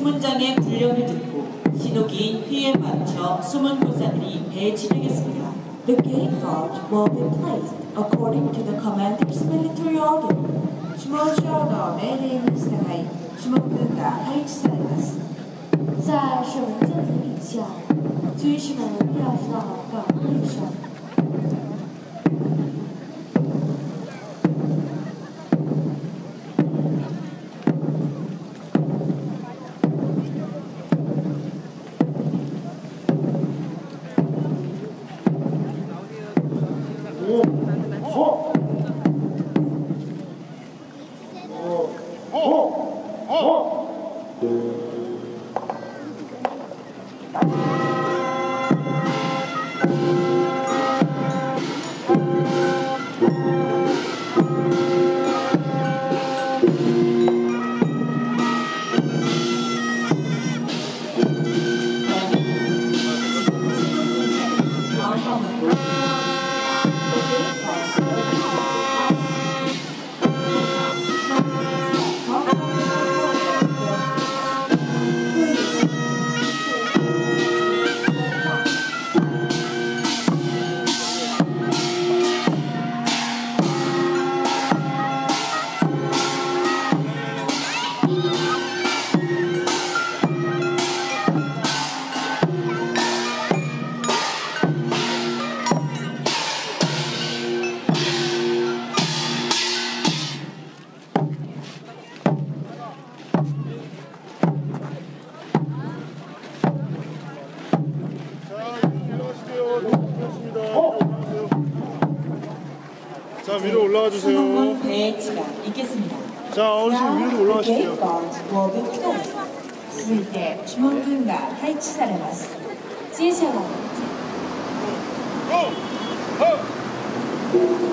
주문장의 분력을 듣고 신호기인 휘에 맞춰 수문고사들이 배치되겠습니다. The gate guard will be placed according to the commander's military order. 下将の命令に従い、下軍が配置されます。 在水文监督领下，军士们调至到岗位上。 자, 위로 올라와 주세요. 수문문 배치가 있겠습니다. 자, 어르신 위로 올라가실게요. 続いて主文軍が配置されます。 接下来。